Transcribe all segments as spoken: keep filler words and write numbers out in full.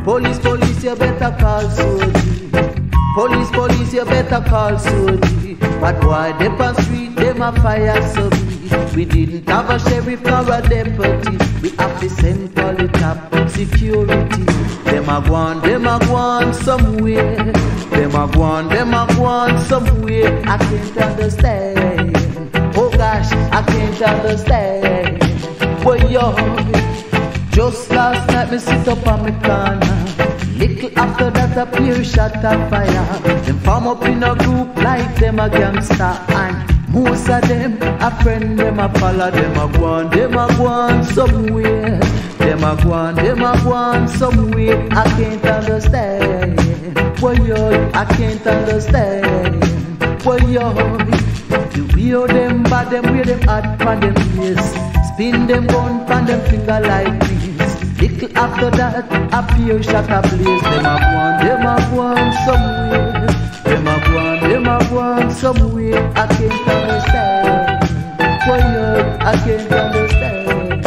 Police, police, you better call Soji. Police, police, you better call Soji. But why they on street, them a fire so be. We didn't have a sheriff or a deputy. We have to send for the top security. Them a gone, them a gone somewhere. Them a gone, them a gone somewhere. I can't understand. Oh gosh, I can't understand. Boy, yo, just last night me sit up on my corner. Little after that a pure shot of fire. Them form up in a group like them a gangster. And most of them a friend, them a follow. Them a go on, them a go on somewhere. Them a go on, them a go on somewhere. I can't understand. Boy, yo, I can't understand. Boy, yo, the way of them bad, them way them hot pan them face. Spin them gun pan them finger like this. Little after that, a pure shot a blaze. Them a go on, them a go on somewhere. Them a go on, them a go on somewhere. I can't understand. Boy, yo, I can't understand.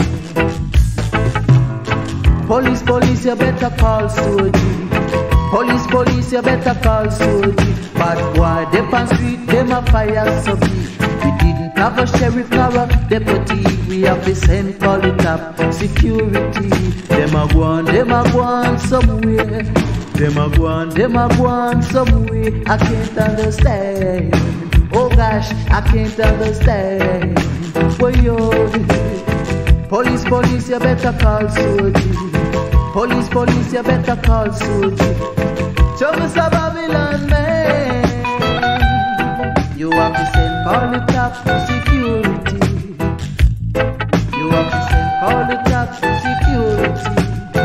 Police, police, you better call Soji. Police, police, you better call Soji. But why they on street, them a fire so be. We didn't have a sheriff nor a deputy. We have to send for the top security. Them a go on, them a go on somewhere. Them a go on, them a go on somewhere. I can't understand. Oh gosh, I can't understand. Boy, yo, police, police, you better call Soji. Police, police, you better call Soji. Show me some Babylon man. You have to send for the top security. You have to send for the top security.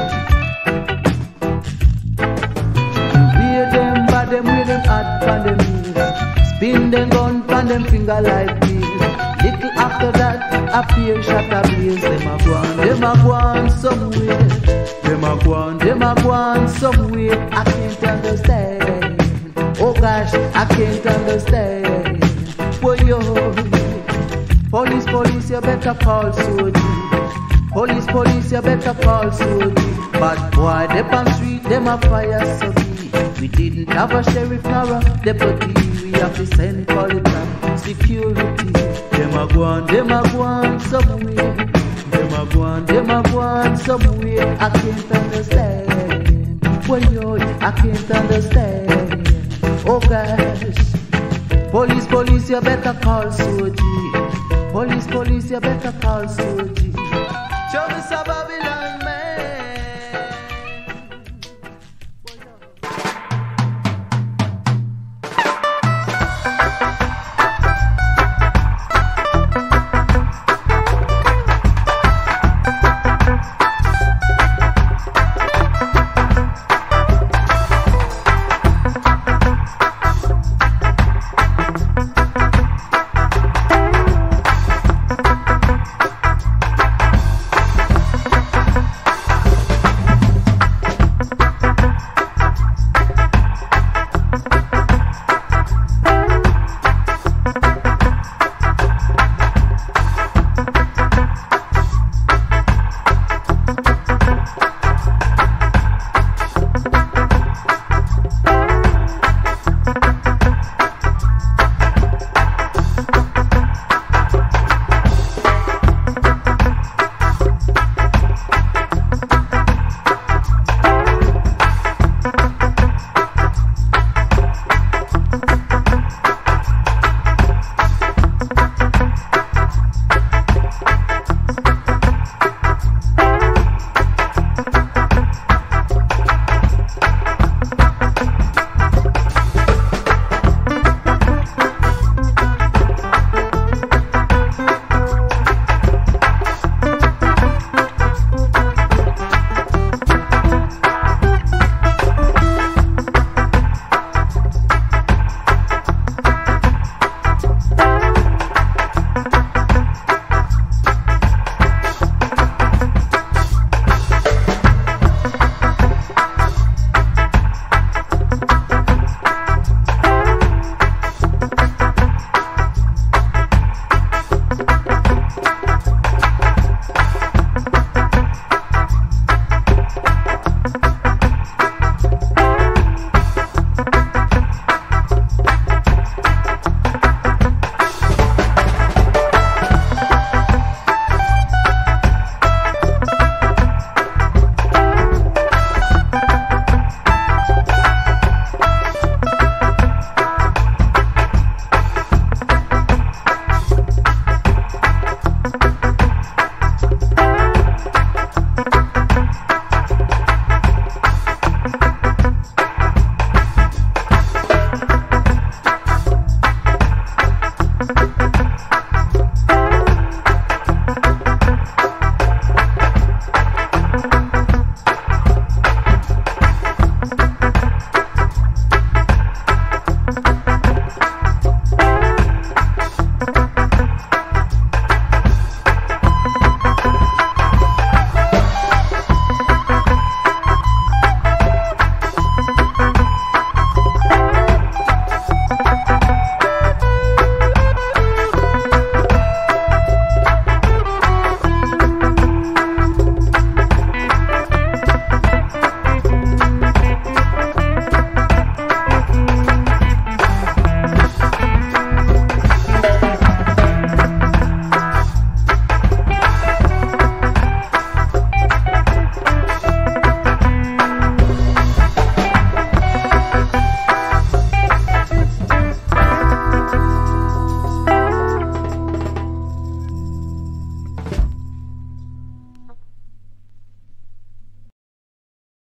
Wear them bad, them wear them hot pan them knees. Spin them gun pan them finger like this. Little after that, a pure shot a blaze. Them a go on, them a go on somewhere. Them a go on, them a go on somewhere. I can't understand. Oh gosh, I can't understand. Boy, yo, police, police, you better call Soji. Police, police, you better call Soji. But boy, they on street, them a fire so be. We didn't have a sheriff nor a deputy. We have to send for the top security. Them a go on, them a go on somewhere. Them a go on, them a go on somewhere. I can't understand. Boy, yo, I can't understand. Oh gosh. Police, police, you better call Soji. Police, police, you better call Soji. Show me some Babylon.